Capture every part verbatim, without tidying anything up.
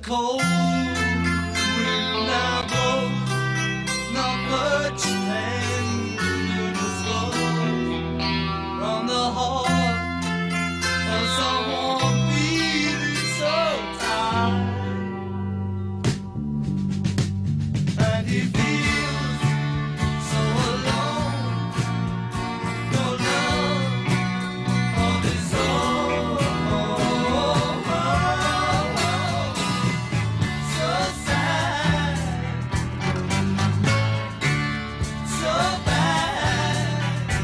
cold wind now blows, not much can just flow from the heart of someone feeling so tired, and he feels so alone, no love of his own. So sad, so bad,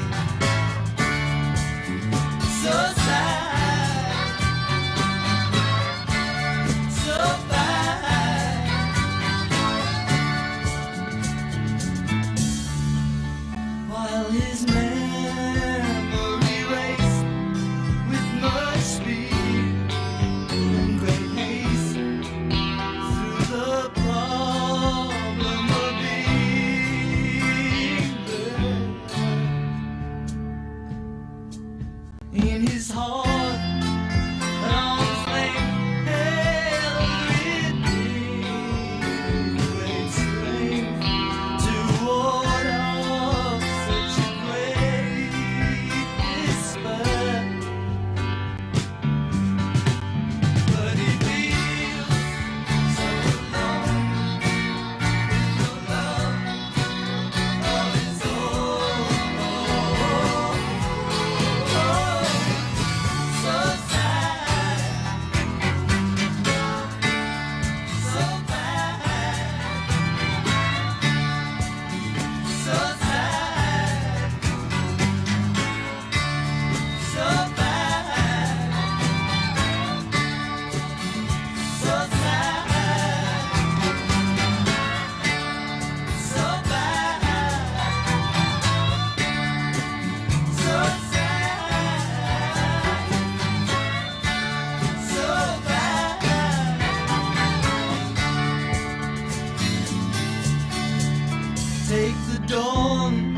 so sad, so bad. While his memory raced with much speed and great haste through the problem of being there. In his heart, an arm's length held within great strength to ward off such a great despair. But he feels so alone, with no love of his own. So sad, so bad, so sad, so bad, so sad, so bad, so sad, so bad. Take the dawn